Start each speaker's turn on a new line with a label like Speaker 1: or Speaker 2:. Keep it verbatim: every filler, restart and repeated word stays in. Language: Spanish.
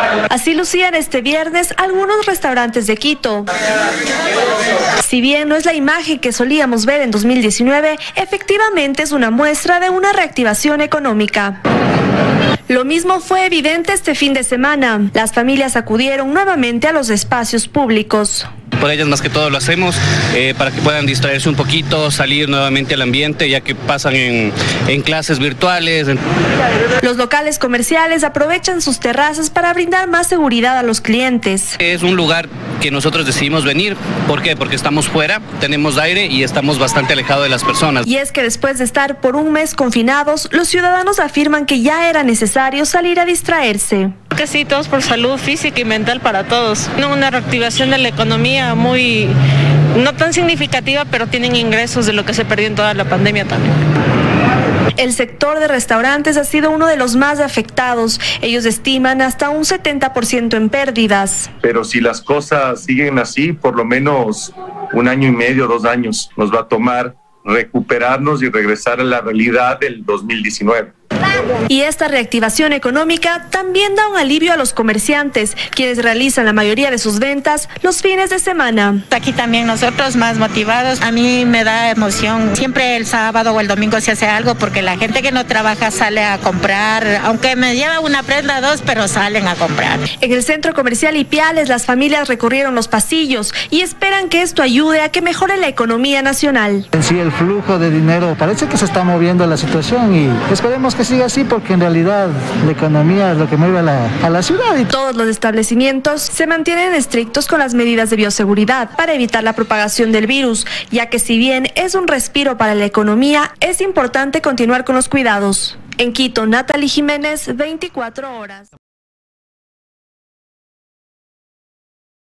Speaker 1: Así lucían este viernes algunos restaurantes de Quito. Si bien no es la imagen que solíamos ver en dos mil diecinueve, efectivamente es una muestra de una reactivación económica. Lo mismo fue evidente este fin de semana. Las familias acudieron nuevamente a los espacios públicos.
Speaker 2: Por ellas más que todo lo hacemos eh, para que puedan distraerse un poquito, salir nuevamente al ambiente, ya que pasan en, en clases virtuales.
Speaker 1: Los locales comerciales aprovechan sus terrazas para brindar más seguridad a los clientes.
Speaker 2: Es un lugar que nosotros decidimos venir. ¿Por qué? Porque estamos fuera, tenemos aire y estamos bastante alejados de las personas.
Speaker 1: Y es que después de estar por un mes confinados, los ciudadanos afirman que ya era necesario salir a distraerse.
Speaker 3: Que sí, todos por salud física y mental para todos. Una reactivación de la economía muy, no tan significativa, pero tienen ingresos de lo que se perdió en toda la pandemia también.
Speaker 1: El sector de restaurantes ha sido uno de los más afectados. Ellos estiman hasta un setenta por ciento en pérdidas.
Speaker 4: Pero si las cosas siguen así, por lo menos un año y medio, dos años nos va a tomar recuperarnos y regresar a la realidad del dos mil diecinueve.
Speaker 1: Y esta reactivación económica también da un alivio a los comerciantes, quienes realizan la mayoría de sus ventas los fines de semana.
Speaker 5: Aquí también nosotros más motivados. A mí me da emoción. Siempre el sábado o el domingo se hace algo porque la gente que no trabaja sale a comprar, aunque me lleva una prenda dos, pero salen a comprar.
Speaker 1: En el centro comercial Ipiales, las familias recorrieron los pasillos y esperan que esto ayude a que mejore la economía nacional.
Speaker 6: En sí, el flujo de dinero parece que se está moviendo la situación y esperemos que siga así, porque en realidad la economía es lo que mueve a la, a la ciudad. Y
Speaker 1: todos los establecimientos se mantienen estrictos con las medidas de bioseguridad para evitar la propagación del virus, ya que si bien es un respiro para la economía, es importante continuar con los cuidados. En Quito, Natalie Jiménez, veinticuatro horas.